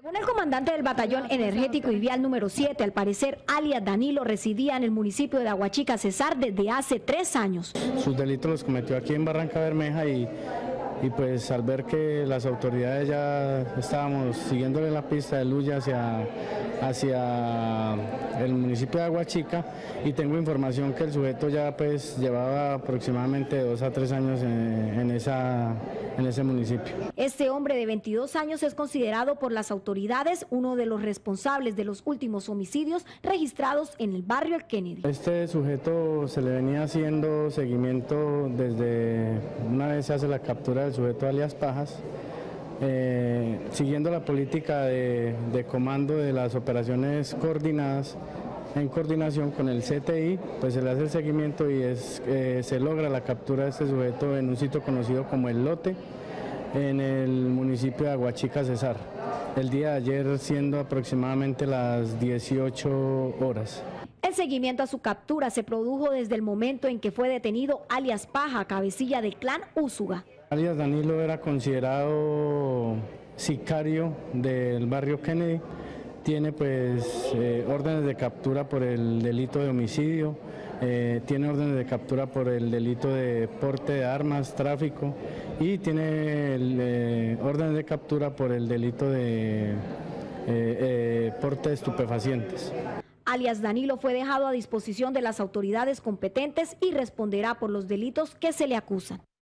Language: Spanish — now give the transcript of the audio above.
Según el comandante del Batallón Energético y Vial número 7, al parecer, alias Danilo residía en el municipio de Aguachica, Cesar, desde hace 3 años. Sus delitos los cometió aquí en Barranca Bermeja y pues al ver que las autoridades ya estábamos siguiéndole la pista de Luya hacia el municipio de Aguachica, y tengo información que el sujeto ya pues llevaba aproximadamente 2 a 3 años en ese municipio. Este hombre de 22 años es considerado por las autoridades uno de los responsables de los últimos homicidios registrados en el barrio El Kennedy. Este sujeto se le venía haciendo seguimiento desde una vez se hace la captura del sujeto alias Pajas, siguiendo la política de comando de las operaciones coordinadas, en coordinación con el CTI, pues se le hace el seguimiento y se logra la captura de este sujeto en un sitio conocido como El Lote, en el municipio de Aguachica, Cesar. El día de ayer, siendo aproximadamente las 18 horas. El seguimiento a su captura se produjo desde el momento en que fue detenido alias Paja, cabecilla del clan Úsuga. Alias Danilo era considerado sicario del barrio Kennedy. Tiene pues órdenes de captura por el delito de homicidio, tiene órdenes de captura por el delito de porte de armas, tráfico, y tiene órdenes de captura por el delito de porte de estupefacientes. Alias Danilo fue dejado a disposición de las autoridades competentes y responderá por los delitos que se le acusan.